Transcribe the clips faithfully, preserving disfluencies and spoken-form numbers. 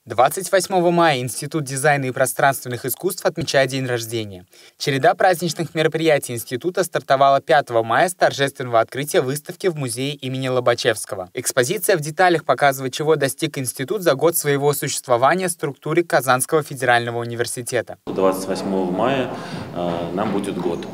двадцать восьмого мая Институт дизайна и пространственных искусств отмечает день рождения. Череда праздничных мероприятий института стартовала пятого мая с торжественного открытия выставки в музее имени Лобачевского. Экспозиция в деталях показывает, чего достиг институт за год своего существования в структуре Казанского федерального университета. двадцать восьмого мая э, нам будет год.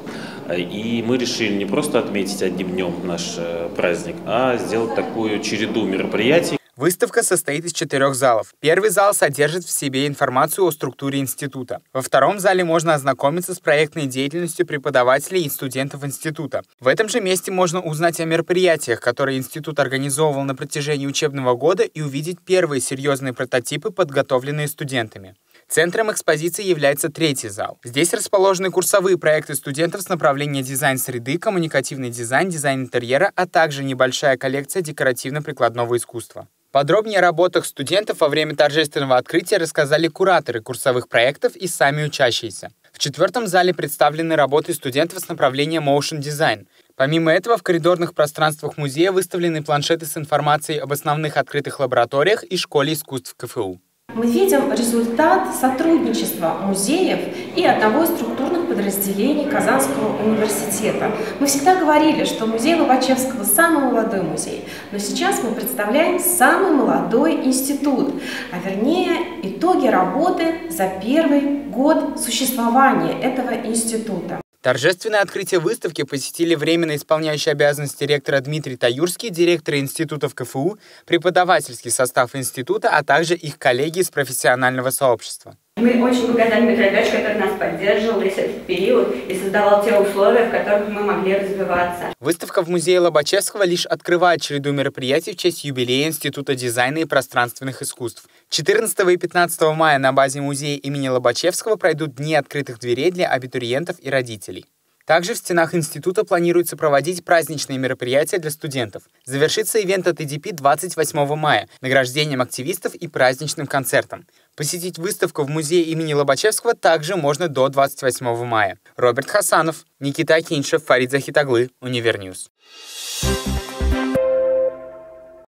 И мы решили не просто отметить одним днем наш э, праздник, а сделать такую череду мероприятий. Выставка состоит из четырех залов. Первый зал содержит в себе информацию о структуре института. Во втором зале можно ознакомиться с проектной деятельностью преподавателей и студентов института. В этом же месте можно узнать о мероприятиях, которые институт организовывал на протяжении учебного года, и увидеть первые серьезные прототипы, подготовленные студентами. Центром экспозиции является третий зал. Здесь расположены курсовые проекты студентов с направления дизайн среды, коммуникативный дизайн, дизайн интерьера, а также небольшая коллекция декоративно-прикладного искусства. Подробнее о работах студентов во время торжественного открытия рассказали кураторы курсовых проектов и сами учащиеся. В четвертом зале представлены работы студентов с направления Motion Design. Помимо этого, в коридорных пространствах музея выставлены планшеты с информацией об основных открытых лабораториях и школе искусств КФУ. Мы видим результат сотрудничества музеев и одного из структурных подразделений Казанского университета. Мы всегда говорили, что музей Лобачевского самый молодой музей, но сейчас мы представляем самый молодой институт, а вернее итоги работы за первый год существования этого института. Торжественное открытие выставки посетили временно исполняющий обязанности ректора Дмитрий Таюрский, директора институтов КФУ, преподавательский состав института, а также их коллеги из профессионального сообщества. Мы очень благодарны Дмитрию Альбертовичу, который нас поддерживал весь этот период и создавал те условия, в которых мы могли развиваться. Выставка в музее Лобачевского лишь открывает череду мероприятий в честь юбилея Института дизайна и пространственных искусств. четырнадцатого и пятнадцатого мая на базе музея имени Лобачевского пройдут дни открытых дверей для абитуриентов и родителей. Также в стенах института планируется проводить праздничные мероприятия для студентов. Завершится ивент от и ди пи двадцать восьмого мая награждением активистов и праздничным концертом. Посетить выставку в музее имени Лобачевского также можно до двадцать восьмого мая. Роберт Хасанов, Никита Акиньшев, Фарид Захитаглы, Универньюз.